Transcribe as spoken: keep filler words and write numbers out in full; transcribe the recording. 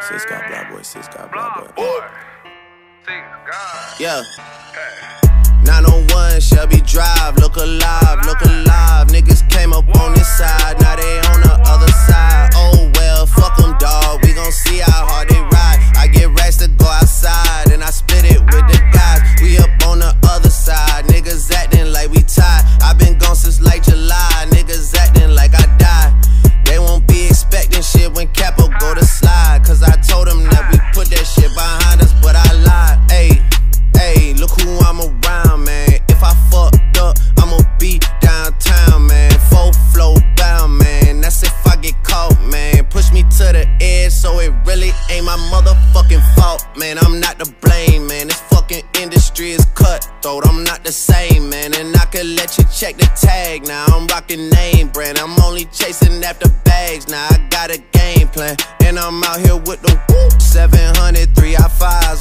Sis got blah boy, sis got blah boy. boy. Sis God. Yeah. nine oh one Shelby Drive, look alive, look alive. Niggas came up on this side, now they on the other side. Oh well, fuck them, dawg. We gon' see how hard they ride. I get racks to go outside, and I split it with the guys. We up on the other side, niggas acting like we tied. I been gone since like July, niggas acting like I died. They won't be expecting shit when Capo go to slide, cause I told them that we put that shit behind us, but I lied. Ayy, ayy, look who I'm around, man. If I fucked up, I'ma be downtown, man. Full flow bound, man. That's if I get caught, man. Push me to the edge, so it really ain't my motherfucking fault, man. I'm not to blame, man. This fucking industry is cutthroat. I'm not the same, man. And I could let you check the tag now. I'm rocking name brand. I'm only chasing after bags now. I got a game plan, and I'm out here with the whoop. seven hundred, three I five.